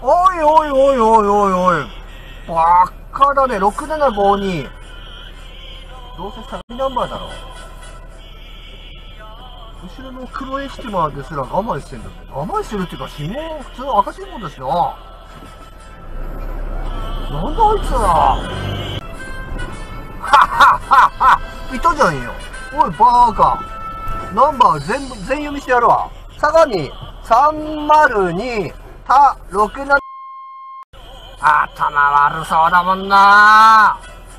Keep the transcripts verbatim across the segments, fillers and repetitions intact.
おいおいおいおいおいおい。ばっかだね。ろくななごに。どうせサビナンバーだろ。後ろの黒エスティマーですら我慢してんだって。我慢してるっていうか、信号、普通の赤信号ですよ。なんだあいつら。はっはっはっは。いたじゃんよ。おい、バーカ。ナンバー全部、全読みしてやるわ。相模さんまるに、た、ろくなな。頭悪そうだもんな。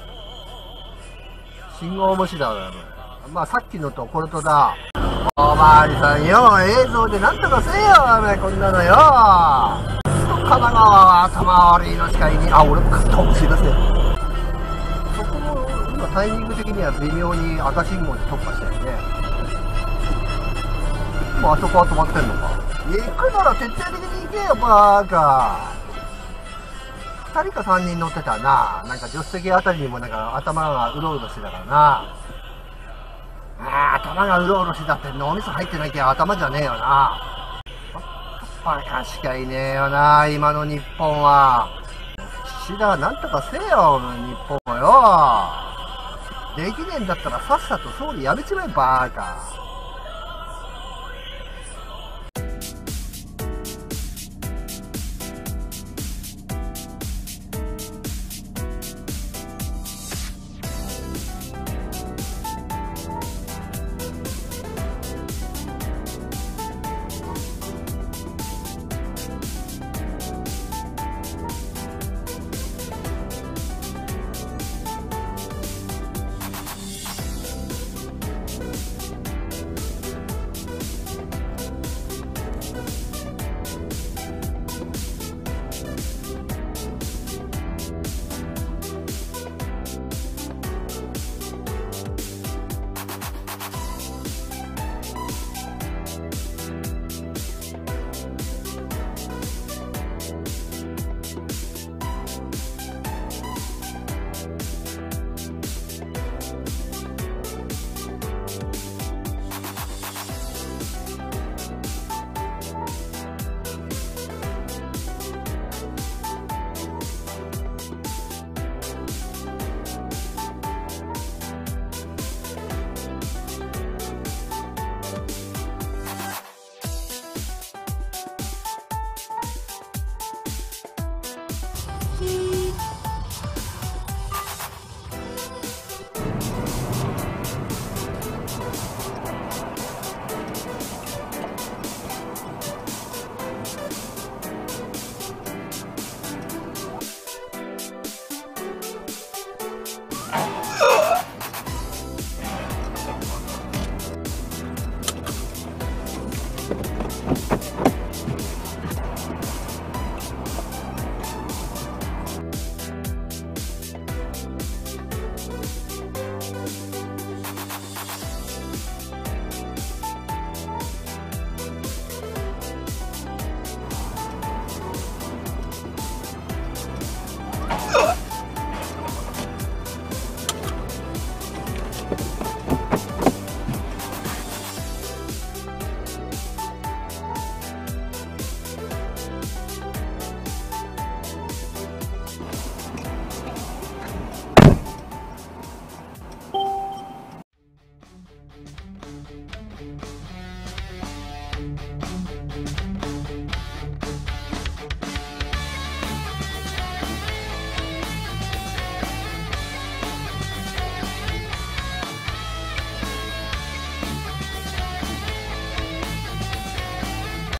信号無視だよ。まあさっきのとこれとだ。おまわりさんよ、映像でなんとかせえよ、お前こんなのよ。神奈川は頭悪いのしかいねえ。あ、俺も買ったかもしれません。そこも今タイミング的には微妙に赤信号に特化したよね。もうあそこは止まってんのか。行くなら徹底的に行けよ、バーカ。ふたりかさんにん乗ってたな。なんか助手席あたりにもなんか頭がうろうろしてたからな。ああ、頭がうろうろしてたって脳みそ入ってなきゃ頭じゃねえよな。バカしかいねえよな、今の日本は。岸田なんとかせえよ、日本はよ。できねえんだったらさっさと総理辞めちまえ、バーカ。